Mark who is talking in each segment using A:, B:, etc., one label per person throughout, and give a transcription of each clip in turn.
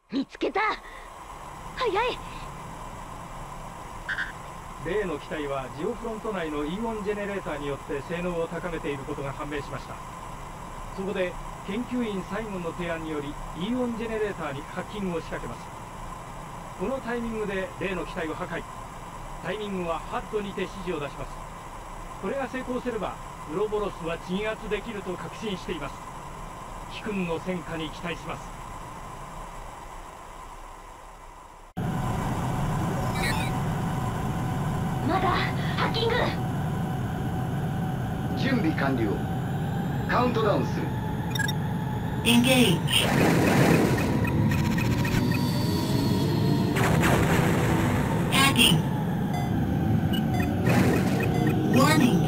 A: 見つけた。早い。
B: 例の機体はジオフロント内のイーオンジェネレーターによって性能を高めていることが判明しました。そこで研究員サイモンの提案によりイーオンジェネレーターにハッキングを仕掛けます。このタイミングで例の機体を破壊。タイミングはハッドにて指示を出します。これが成功すればウロボロスは鎮圧できると確信しています。貴君の戦果に期待します。
A: まだハッキング。
C: 準備完了。カウントダウンする。
A: Engage. Hacking. Warning.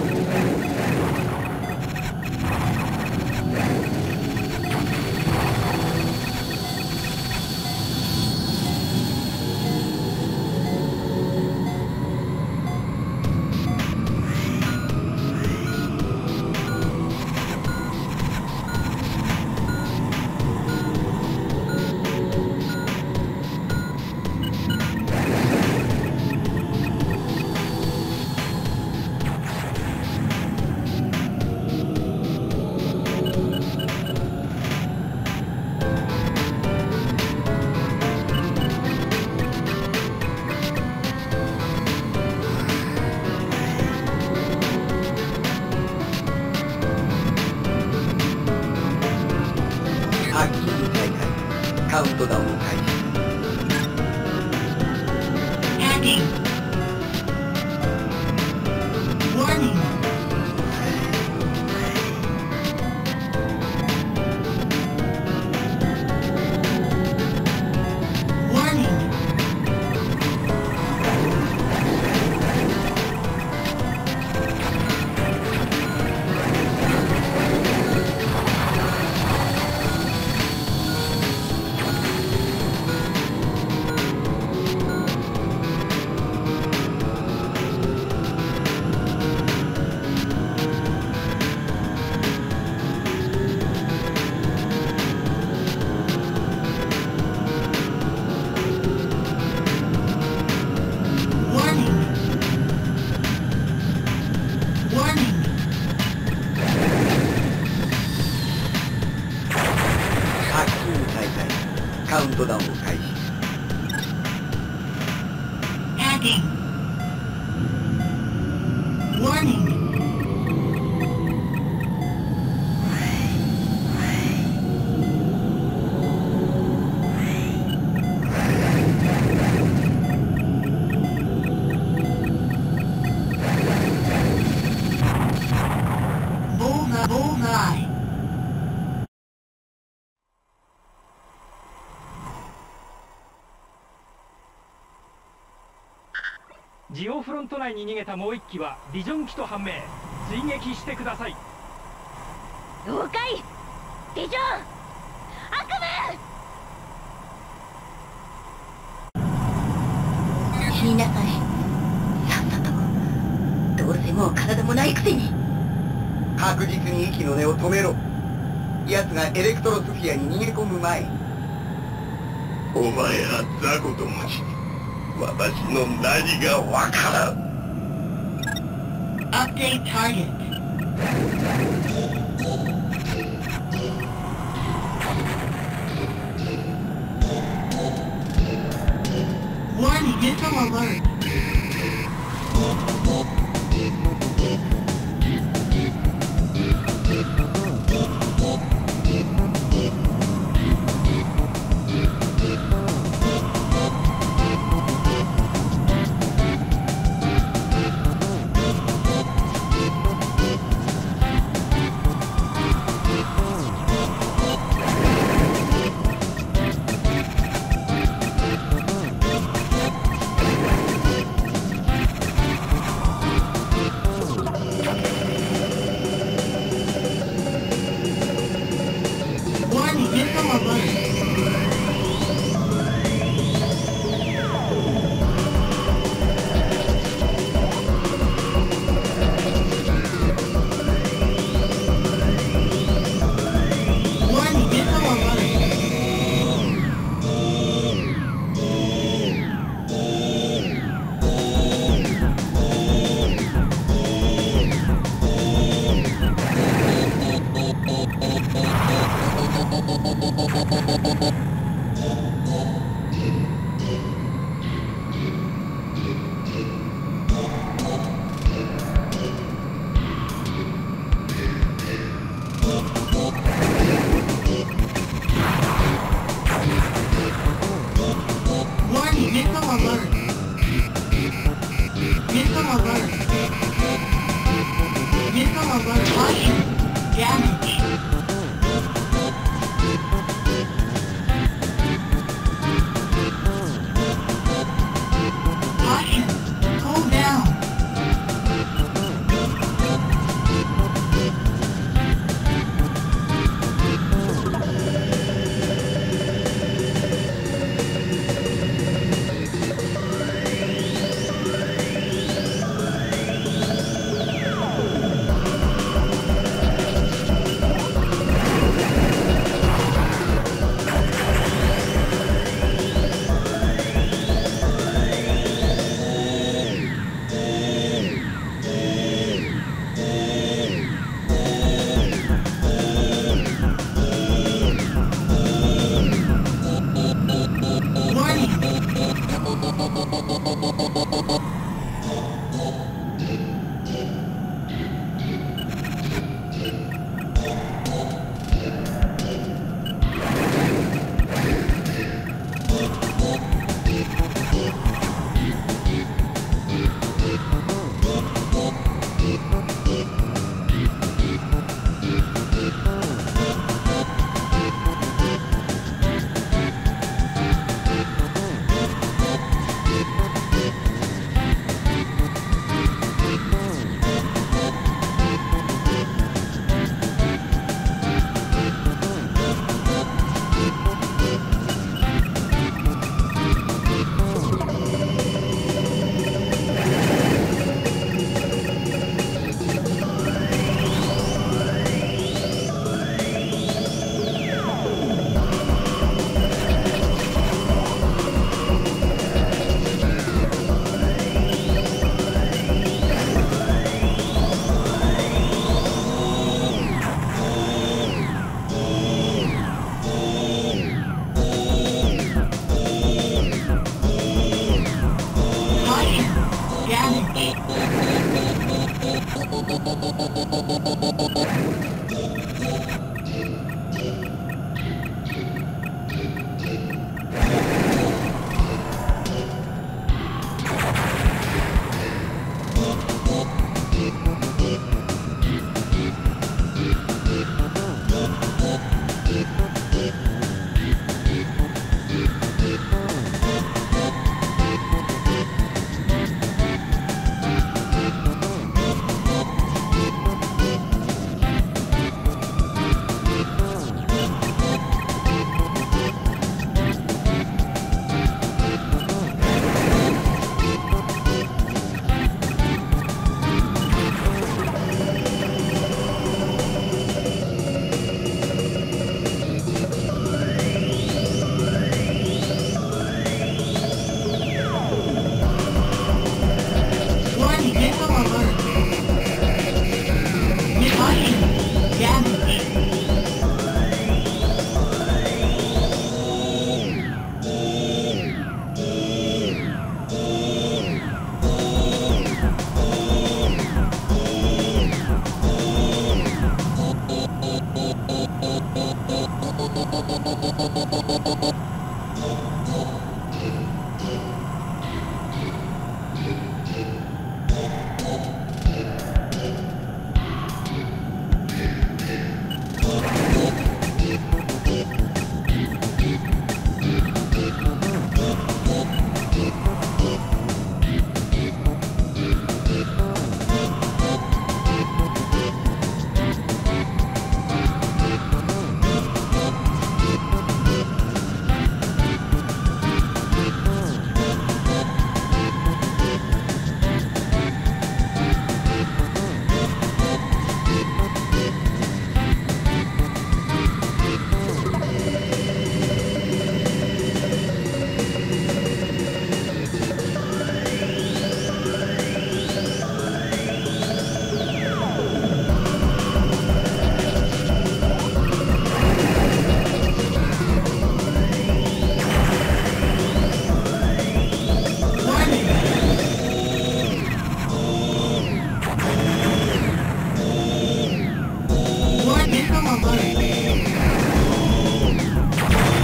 A: Bullseye.
B: ジオフロント内に逃げたもう一機はビジョン機と判明。追撃してください。
A: 了解。ビジョン悪夢。死になさい。さっさと。どうせもう体もないくせに。
C: 確実に息の根を止めろ。奴がエレクトロスフィアに逃げ込む前。
D: お前は雑魚どもに私の何がわからん。
A: Update target. Warning, missile alert. alert. Caution. Damage. Caution. Cool down.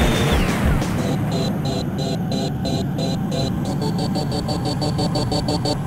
E: Thank you.